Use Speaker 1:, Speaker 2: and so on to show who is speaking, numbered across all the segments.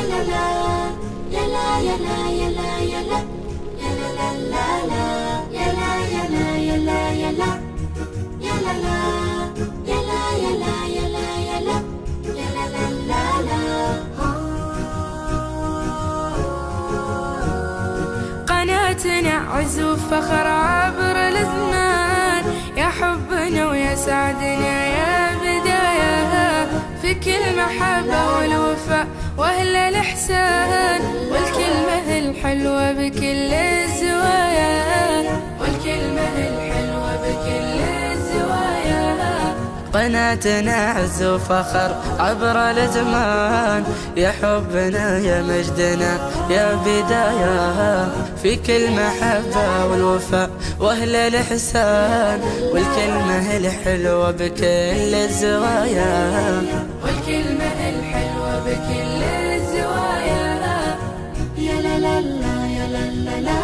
Speaker 1: قناتنا عز وفخر عبر الازمان، يا حبنا ويا سعدنا يا بداية، في كل محبة والوفاء واهل الاحسان، والكلمة الحلوة بكل الزوايا، والكلمة الحلوة بكل الزوايا.
Speaker 2: قناتنا عز وفخر عبر الازمان، يا حبنا يا مجدنا يا بداية، في كل محبة والوفاء واهل الاحسان، والكلمة الحلوة بكل الزوايا،
Speaker 1: والكلمة الحلوة بكل الزوايا. يا لا لا لا يا لا لا لا،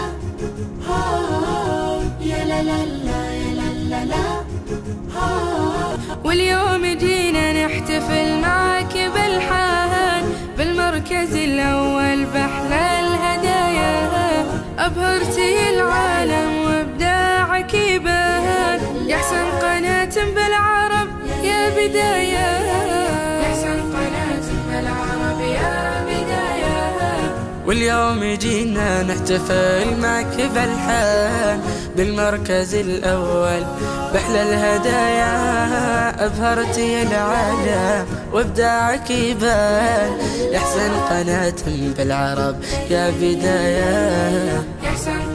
Speaker 1: يا لا لا لا يا لا لا لا. واليوم جينا نحتفل معك بالحان، بالمركز الأول بأحلى الهدايا، أبهرتي العالم وإبداعك يبان، يا أحسن قناة بالعرب يا بداية، يا أحسن قناة بالعرب يا بداية.
Speaker 2: واليوم جينا نحتفل معك بالحان، بالمركز الأول بأحلى الهدايا، أبهرتي العالم وإبداعك يبان، يا أحسن قناة بالعرب يا بداية،
Speaker 1: يا أحسن